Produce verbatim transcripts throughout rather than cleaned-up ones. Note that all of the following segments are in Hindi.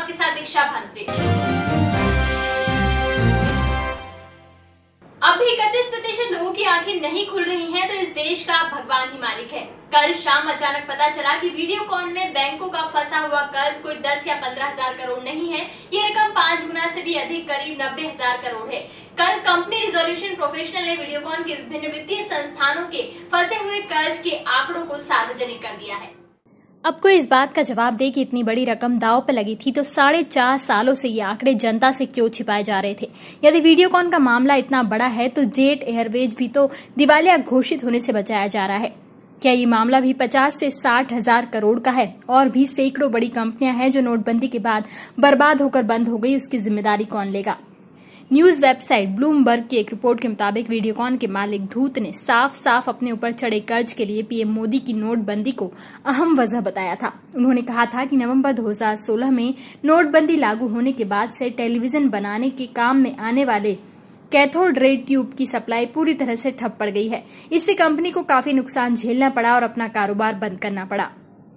आपके साथ दीक्षा भानुप्रिया। अब भी इकतीस प्रतिशत लोगों की आंखें नहीं खुल रही हैं, तो इस देश का भगवान ही मालिक है। कल शाम अचानक पता चला कि वीडियोकॉन में बैंकों का फंसा हुआ कर्ज कोई दस या पंद्रह हजार करोड़ नहीं है, ये रकम पांच गुना से भी अधिक, करीब नब्बे हजार करोड़ है। कल कंपनी रिजोल्यूशन प्रोफेशनल ने वीडियोकॉन के विभिन्न वित्तीय संस्थानों के फंसे हुए कर्ज के आंकड़ों को सार्वजनिक कर दिया है। अब कोई इस बात का जवाब दे कि इतनी बड़ी रकम दांव पर लगी थी तो साढ़े चार सालों से ये आंकड़े जनता से क्यों छिपाए जा रहे थे। यदि वीडियोकॉन का मामला इतना बड़ा है तो जेट एयरवेज भी तो दिवालिया घोषित होने से बचाया जा रहा है। क्या ये मामला भी पचास से साठ हजार करोड़ का है? और भी सैकड़ों बड़ी कंपनियां हैं जो नोटबंदी के बाद बर्बाद होकर बंद हो गई, उसकी जिम्मेदारी कौन लेगा? न्यूज वेबसाइट ब्लूमबर्ग की एक रिपोर्ट के मुताबिक वीडियोकॉन के मालिक धूत ने साफ साफ अपने ऊपर चढ़े कर्ज के लिए पीएम मोदी की नोटबंदी को अहम वजह बताया था। उन्होंने कहा था कि नवंबर दो हज़ार सोलह में नोटबंदी लागू होने के बाद से टेलीविजन बनाने के काम में आने वाले कैथोड रे ट्यूब की सप्लाई पूरी तरह से ठप पड़ गई है। इससे कंपनी को काफी नुकसान झेलना पड़ा और अपना कारोबार बंद करना पड़ा।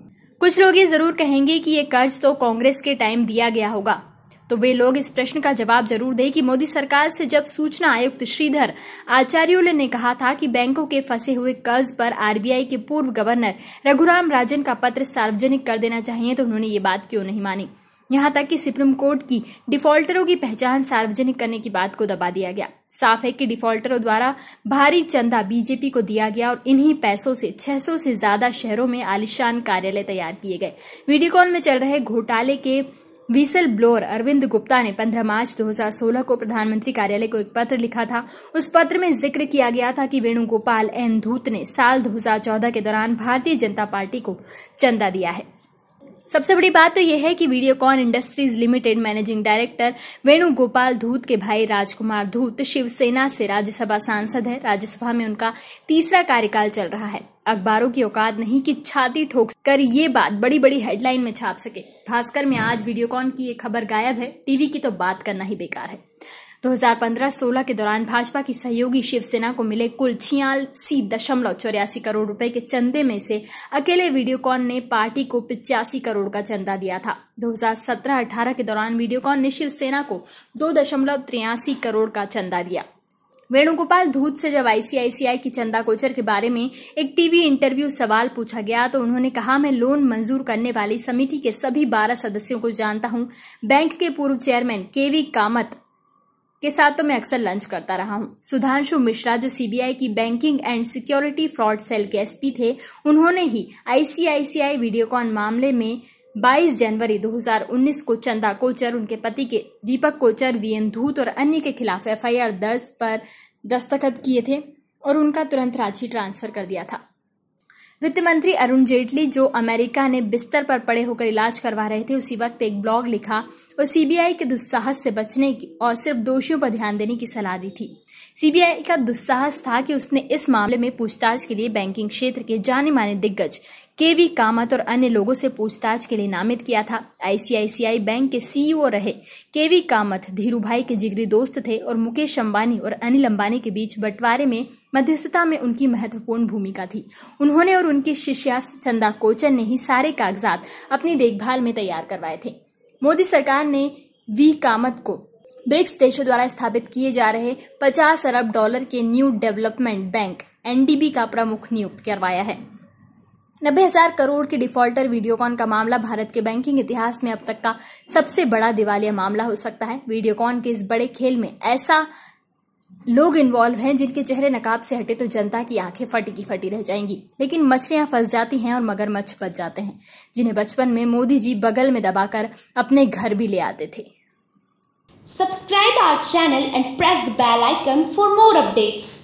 कुछ लोग ये जरूर कहेंगे कि ये कर्ज तो कांग्रेस के टाइम दिया गया होगा, तो वे लोग इस प्रश्न का जवाब जरूर दें कि मोदी सरकार से जब सूचना आयुक्त श्रीधर आचार्युले ने कहा था कि बैंकों के फंसे हुए कर्ज पर आरबीआई के पूर्व गवर्नर रघुराम राजन का पत्र सार्वजनिक कर देना चाहिए, तो उन्होंने ये बात क्यों नहीं मानी। यहां तक कि सुप्रीम कोर्ट की डिफॉल्टरों की पहचान सार्वजनिक करने की बात को दबा दिया गया। साफ है कि डिफॉल्टरों द्वारा भारी चंदा बीजेपी को दिया गया और इन्हीं पैसों से छह सौ से ज्यादा शहरों में आलीशान कार्यालय तैयार किए गए। वीडियोकॉन में चल रहे घोटाले के विसल ब्लोअर अरविंद गुप्ता ने पंद्रह मार्च दो हज़ार सोलह को प्रधानमंत्री कार्यालय को एक पत्र लिखा था। उस पत्र में जिक्र किया गया था कि वेणुगोपाल एन धूत ने साल दो हज़ार चौदह के दौरान भारतीय जनता पार्टी को चंदा दिया है। सबसे बड़ी बात तो यह है कि Videocon industries limited managing director Venugopal Dhoot के भाई राजकुमार धूत शिवसेना से राज्यसभा सांसद है। राज्यसभा में उनका तीसरा कार्यकाल चल रहा है। अखबारों की औकात नहीं कि छाती ठोक कर ये बात बड़ी बड़ी हेडलाइन में छाप सके। भास्कर में आज वीडियोकॉन की ये खबर गायब है, टीवी की तो बात करना ही बेकार है। दो हज़ार पंद्रह सोलह के दौरान भाजपा की सहयोगी शिवसेना को मिले कुल छियासी दशमलव चौरासी करोड़ रुपए के चंदे में से अकेले वीडियोकॉन ने पार्टी को पिचासी करोड़ का चंदा दिया था। दो हज़ार सत्रह अठारह के दौरान वीडियोकॉन ने शिवसेना को दो दशमलव तिरासी करोड़ का चंदा दिया। वेणुगोपाल धूत से जब आईसीआईसीआई की चंदा कोचर के बारे में एक टीवी इंटरव्यू सवाल पूछा गया तो उन्होंने कहा, मैं लोन मंजूर करने वाली समिति के सभी बारह सदस्यों को जानता हूं। बैंक के पूर्व चेयरमैन केवी कामत के साथ तो मैं अक्सर लंच करता रहा हूं। सुधांशु मिश्रा जो सीबीआई की banking and security fraud cell के एसपी थे, उन्होंने ही आईसीआईसीआई वीडियोकॉन मामले में बाईस जनवरी दो हज़ार उन्नीस को चंदा कोचर, उनके पति के दीपक कोचर, वीएन धूत और अन्य के खिलाफ एफआईआर दर्ज पर दस्तखत किए थे और उनका तुरंत रांची ट्रांसफर कर दिया था। वित्त मंत्री अरुण जेटली जो अमेरिका ने बिस्तर पर पड़े होकर इलाज करवा रहे थे, उसी वक्त एक ब्लॉग लिखा और सीबीआई के दुस्साहस से बचने की और सिर्फ दोषियों पर ध्यान देने की सलाह दी थी। सीबीआई का दुस्साहस था कि उसने इस मामले में पूछताछ के लिए बैंकिंग क्षेत्र के जाने माने दिग्गज केवी कामत और अन्य लोगों से पूछताछ के लिए नामित किया था। आईसीआईसीआई बैंक के सीईओ रहे केवी कामत धीरूभाई के जिगरी दोस्त थे और मुकेश अंबानी और अनिल अंबानी के बीच बंटवारे में मध्यस्थता में उनकी महत्वपूर्ण भूमिका थी। उन्होंने और उनकी शिष्या चंदा कोचर ने ही सारे कागजात अपनी देखभाल में तैयार करवाए थे। मोदी सरकार ने वी कामत को ब्रिक्स देशों द्वारा स्थापित किए जा रहे पचास अरब डॉलर के न्यू डेवलपमेंट बैंक एनडीबी का प्रमुख नियुक्त करवाया है। नब्बे हजार करोड़ के डिफॉल्टर वीडियोकॉन का मामला भारत के बैंकिंग इतिहास में अब तक का सबसे बड़ा दिवालिया मामला हो सकता है। वीडियोकॉन के इस बड़े खेल में ऐसा लोग इन्वॉल्व हैं जिनके चेहरे नकाब से हटे तो जनता की आंखें फटी की फटी रह जाएंगी, लेकिन मछलियां फंस जाती हैं और मगरमच्छ बच जाते हैं, जिन्हें बचपन में मोदी जी बगल में दबाकर अपने घर भी ले आते थे। Subscribe our channel and press the bell icon for more updates.